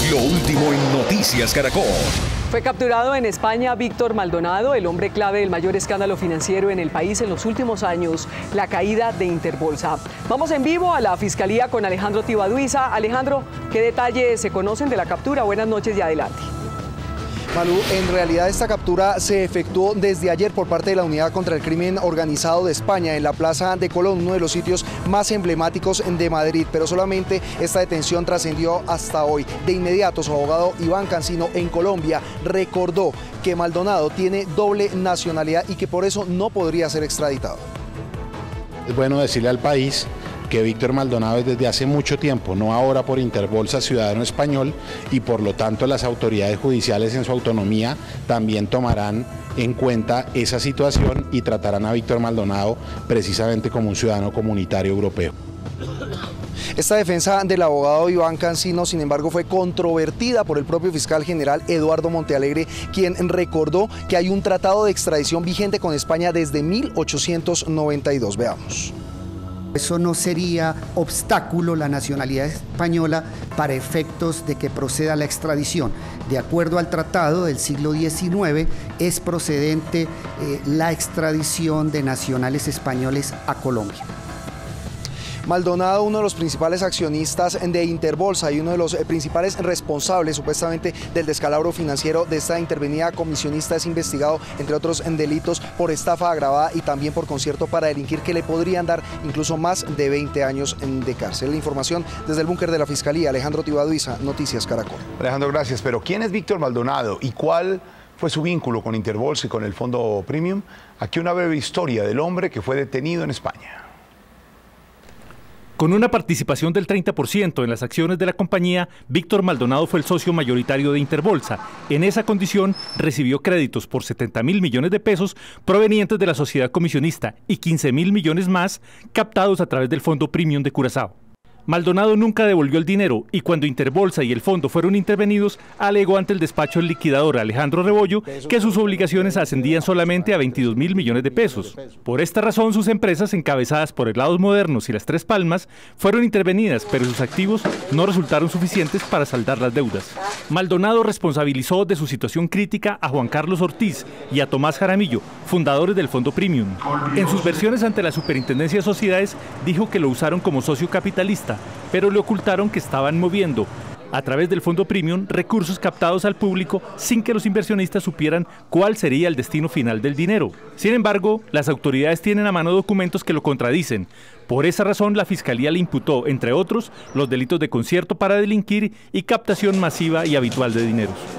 Lo último en Noticias Caracol. Fue capturado en España Víctor Maldonado, el hombre clave del mayor escándalo financiero en el país en los últimos años, la caída de Interbolsa. Vamos en vivo a la Fiscalía con Alejandro Tibaduiza. Alejandro, ¿qué detalles se conocen de la captura? Buenas noches y adelante. Manu, en realidad esta captura se efectuó desde ayer por parte de la Unidad contra el Crimen Organizado de España en la Plaza de Colón, uno de los sitios más emblemáticos de Madrid, pero solamente esta detención trascendió hasta hoy. De inmediato su abogado Iván Cancino en Colombia recordó que Maldonado tiene doble nacionalidad y que por eso no podría ser extraditado. Es bueno decirle al país que Víctor Maldonado es desde hace mucho tiempo, no ahora por Interbolsa, ciudadano español, y por lo tanto las autoridades judiciales en su autonomía también tomarán en cuenta esa situación y tratarán a Víctor Maldonado precisamente como un ciudadano comunitario europeo. Esta defensa del abogado Iván Cancino, sin embargo, fue controvertida por el propio fiscal general Eduardo Montealegre, quien recordó que hay un tratado de extradición vigente con España desde 1892. Veamos. Eso no sería obstáculo, la nacionalidad española, para efectos de que proceda la extradición. De acuerdo al tratado del siglo XIX, es procedente la extradición de nacionales españoles a Colombia. Maldonado, uno de los principales accionistas de Interbolsa y uno de los principales responsables supuestamente del descalabro financiero de esta intervenida comisionista, es investigado entre otros en delitos por estafa agravada y también por concierto para delinquir, que le podrían dar incluso más de 20 años de cárcel. La información desde el búnker de la Fiscalía, Alejandro Tibaduiza, Noticias Caracol. Alejandro, gracias. Pero ¿quién es Víctor Maldonado y cuál fue su vínculo con Interbolsa y con el Fondo Premium? Aquí una breve historia del hombre que fue detenido en España. Con una participación del 30% en las acciones de la compañía, Víctor Maldonado fue el socio mayoritario de Interbolsa. En esa condición, recibió créditos por 70.000 millones de pesos provenientes de la sociedad comisionista y 15.000 millones más captados a través del Fondo Premium de Curazao. Maldonado nunca devolvió el dinero y cuando Interbolsa y el fondo fueron intervenidos, alegó ante el despacho del liquidador Alejandro Rebollo que sus obligaciones ascendían solamente a 22.000 millones de pesos. Por esta razón, sus empresas, encabezadas por Helados Modernos y Las Tres Palmas, fueron intervenidas, pero sus activos no resultaron suficientes para saldar las deudas. Maldonado responsabilizó de su situación crítica a Juan Carlos Ortiz y a Tomás Jaramillo, fundadores del Fondo Premium. En sus versiones ante la Superintendencia de Sociedades, dijo que lo usaron como socio capitalista, pero le ocultaron que estaban moviendo, a través del Fondo Premium, recursos captados al público sin que los inversionistas supieran cuál sería el destino final del dinero. Sin embargo, las autoridades tienen a mano documentos que lo contradicen. Por esa razón, la Fiscalía le imputó, entre otros, los delitos de concierto para delinquir y captación masiva y habitual de dineros.